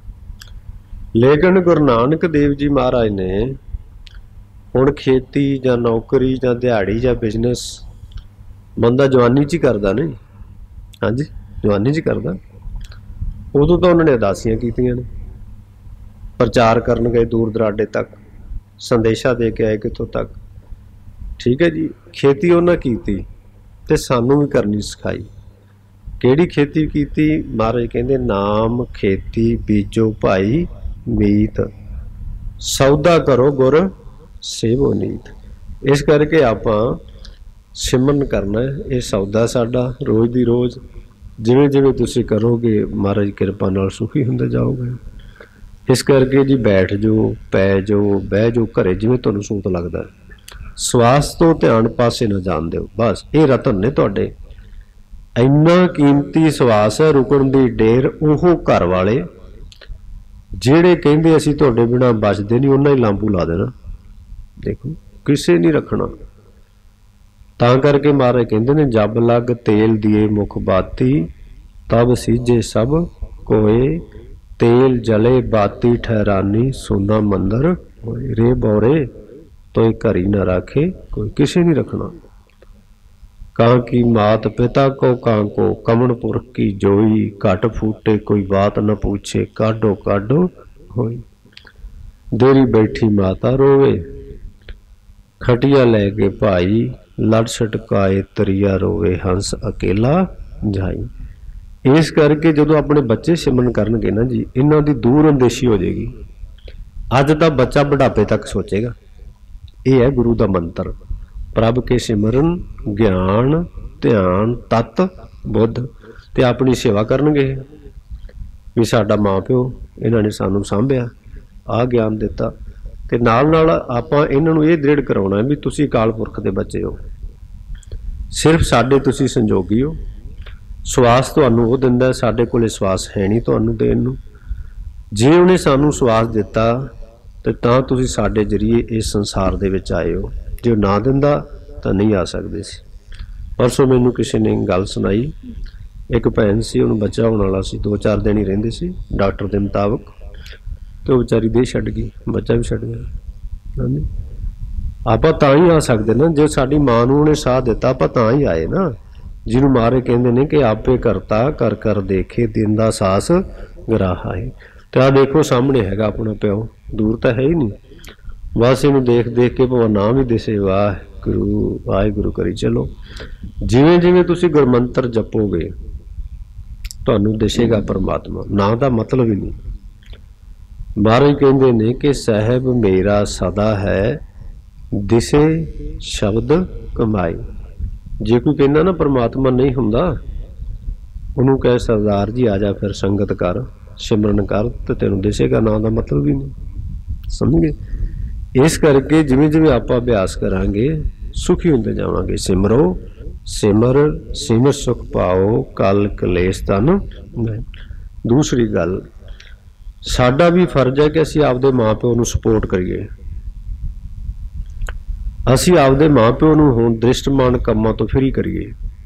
लेकिन गुरु नानक देव जी महाराज ने हुण खेती जां नौकरी जां दिहाड़ी जां बिजनेस बंदा जवानी च ही करदा नहीं। हाँ जी जवानी च ही करदा। उदों तो उन्होंने अदासियां कीतियां ने, प्रचार करन गए दूर दराडे तक, संदेशा दे के आए कितों तक। ठीक है जी। खेती उन्हें कीती ते सानू भी करनी सिखाई। किहड़ी खेती कीती? महाराज कहंदे नाम खेती बीजो भाई मीत, सौदा करो गुर सेवो नीत। इस करके आपां सिमरन करना है, ये सौदा साडा रोज़ दी रोज़। जिवें जिवें तुसीं करोगे महाराज किरपा नाल सुखी हुंदे जाओगे। इस करके जी बैठ जाओ, पै जाओ, बह जाओ घरे जिवें तुहानूं सूत लगदा है। स्वास तो ध्यान पासे ना जाण दिओ, बस ये रतन ने तुहाडे। इन्ना कीमती सवास है रुकण दी डेर, ओह घर वाले जिहड़े कहंदे असीं तुहाडे बिना बचदे नहीं, उन्हां ही लांबू ला देना। देखो किसे नहीं रखना। तां करके महाराज कहंदे ने जब लग तेल दिए मुख बाती, तब सीजे सब कोए, तेल जले बाती ठहरानी सोना मंदर होए। रे बौरे तो घरी न राखे कोई, किसे नहीं रखना। कां की मात पिता को कां को, कमन पुरख की जोई, घट फूटे कोई बात न पूछे, काडो काडो होई। देरी बैठी माता रोवे, खटिया लैके भाई, लड़ छटकाए तरिया रोवे, हंस अकेला जाई। इस करके जो अपने बच्चे सिमरन करनगे ना जी, इन्हों की दूर अंदेशी हो जाएगी। अज का बच्चा बुढ़ापे तक सोचेगा। ये है गुरु का मंत्र, प्रभ के सिमरन ज्ञान ध्यान तत् बुद्ध, ते अपनी सेवा करनगे भी साडा माँ प्यो इन्होंने सानू सांभिया, आ ज्ञान दिता, ते नाल नाल आपां इन्हां नूं ये दृढ़ कराउणा भी तुसीं अकाल पुरख दे बच्चे हो, सिर्फ साडे तुसीं संजोगी हो। सवास तुहानूं वो दिंदा, साडे कोले सवास है नहीं तुहानूं देण नूं। जे उहने सानूं सवास दिता ते तां तुसीं साडे जरिए इस संसार दे विच आए हो, जे ना दिंदा तां नहीं आ सकदे सी। परसों मैनूं किसी ने गल सुनाई, एक भैन सी, उहनूं बच्चा होण वाला सी, 2-4 दिन ही रहिंदे सी डॉक्टर के मुताबिक, तो वो बेचारी देह छड्ड गई, बच्चा भी छड्ड गया। हाँ जी, आपां तां ही आ सकदे ना जे साडी मां नूं उहने साह दिता, आपां तां ही आए ना। जिन्हों मारे कहते हैं कि आपे करता कर कर देखे, दिन दा सास गराहा है। तो आ देखो सामने हैगा अपना प्यो, दूर तो है ही नहीं, बस इनू देख देख के भावें नाम ही दिसे, वाहिगुरू करी चलो। जिवें जिवें तुसीं गुरमंत्र जपोगे तुहानूं दिसेगा परमात्मा, ना दा मतलब ही नहीं। महाराज कहते ने कि साहब मेरा सदा है, दिसे शब्द कमाई। जे कोई कहना ना परमात्मा नहीं हुंदा, उन्होंने कहे सरदार जी आ जा फिर संगत कर, सिमरन कर, तो तेनों दिसेगा, ना दा मतलब ही नहीं। समझ गए? इस करके जिवें जिवें आपां अभ्यास करांगे सुखी होंदे जावांगे। सिमरो सिमर सिमर सुख पाओ, कल कलेश तन। दूसरी गल, साडा भी फर्ज है कि असीं आपदे माँ प्यो नूं सपोर्ट करिए, असीं आपदे माँ प्यो नूं हुण दृष्टमान कम्मां तो फ्री करिए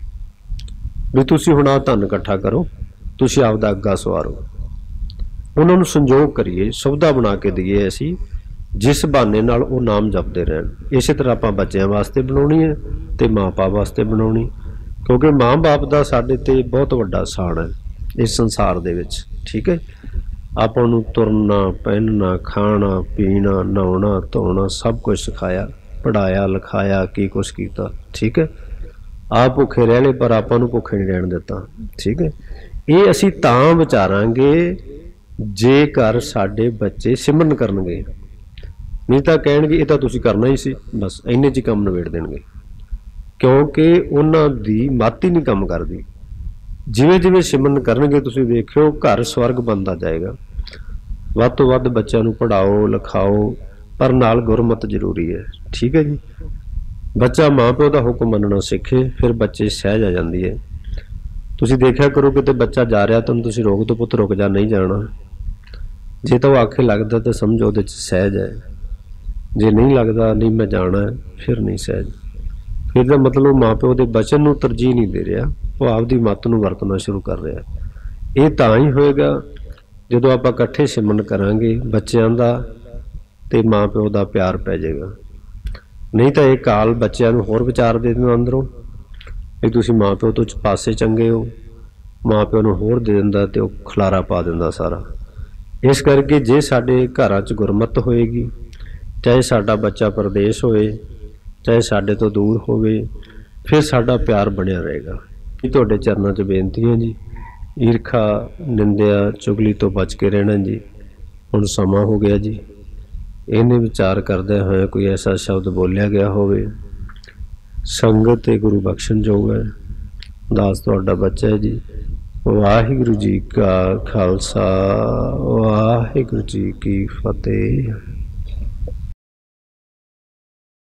भी तुसीं हुण आ धन इकट्ठा करो, तुसीं आपदा अग्गा सवारो, उन्हां नूं संजोग करिए, सुविधा बना के दईए असीं, जिस बहाने नाल वो नाम जपदे रहण। इस तरह आपां बच्चों वास्ते बनाउणी है ते माँ बाप वास्ते बनाउणी, क्योंकि माँ बाप दा साडे ते बहुत वड्डा साण है इस संसार दे विच। ठीक है, आपां नूं तुरना पहनना खाना पीना नहाउणा धोना सब कुछ सिखाया, पढ़ाया लिखाया, की कुछ कीता। ठीक है, आप भुखे रह ले पर आपां नूं भुखे नहीं रहण दिता। ठीक है, ये असीं तां विचारांगे जेकर साडे बच्चे सिमरन करनगे, नहीं तो कहणगे ये तां तुसीं करना ही सी, बस इन्ने च काम नवेड़ देणगे, क्योंकि उन्हां दी मत ही नहीं काम करदी। जिवें जिवें सिमरन करनगे तुसीं देखिओ घर स्वर्ग बनदा जाएगा। वध तो वध बच्चों नूं पढ़ाओ लिखाओ, पर नाल गुरमत जरूरी है। ठीक है जी, बच्चा माँ प्यो का हुक्म मनना सीखे, फिर बच्चे सहज आ जाती है। तुसीं देखिया करो किते बच्चा जा रहा तुम तुसीं रोक दो, पुत्त रुक जा, नहीं जाना। जे तो आखे लगता तो समझो उहदे च सहज है, जे नहीं लगता नहीं मैं जाना है, फिर नहीं सहज। फिर तो मतलब माँ प्यो के बचन नूं तरजीह नहीं दे रहा, वो आपदी मत नूं वरतना शुरू कर रहा। ये तां ही होएगा जदों आपां इकट्ठे सिमरन करांगे, बच्चों का ते माँ प्यो का प्यार पै जाएगा। नहीं तो ये काल बच्चों नूं होर विचार दे दिंदा अंदरों भी तुसीं माँ प्यो तो पासे चंगे हो, माँ प्यो नूं होर दे दिंदा ते ओह खलारा पा दिंदा सारा। इस करके जे साडे घरां च गुरमत होएगी, चाहे साडा बच्चा परदेश होए, चाहे साडे तो दूर होवे, फिर साडा प्यार बनिया रहेगा। तुहाडे चरनां च बेनती है जी, ईरखा निंदिया चुगली तो बच के रहना जी। हुण समा हो गया जी, इन्हें विचार करदे होए कोई ऐसा शब्द बोलिया गया होवे, संगत ते गुरु बख्शण जोग है। दास तुहाडा बच्चा है जी। वाहिगुरू जी का खालसा, वाहिगुरू जी की फतेह।